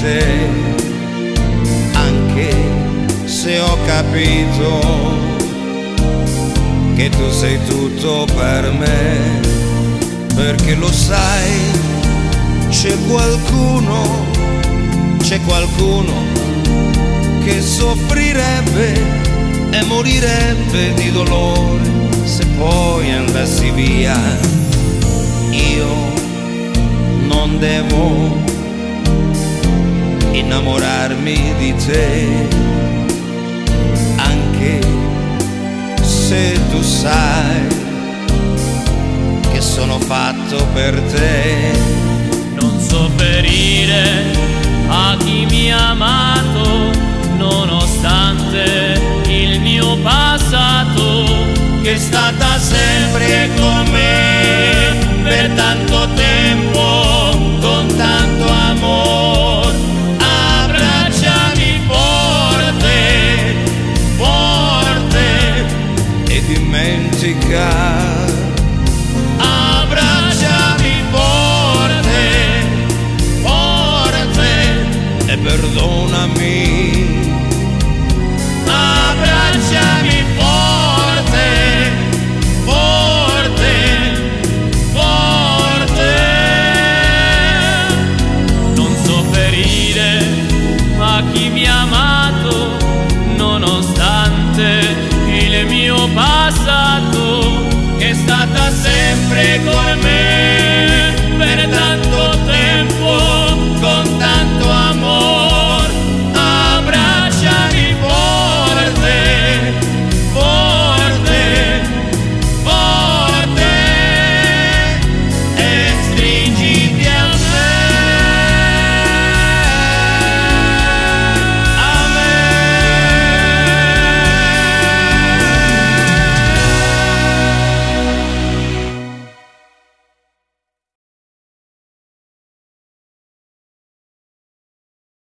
te, anche se ho capito che tu sei tutto per me, perché lo sai, c'è qualcuno che soffrirebbe e morirebbe di dolore se poi andassi via. Io non devo innamorarmi di te, anche se tu sai che sono fatto per te. Non sopperire a chi mi ha amato, nonostante il mio passato, che è stata sempre con me per tanto tempo, con tanto amor. Abbracciami forte, forte e dimentica. Abbracciami forte, forte e perdonami. Abbracciami forte, forte, forte. Non sopperire a chi mi ha amato, nonostante il mio passato, che è stata sempre con me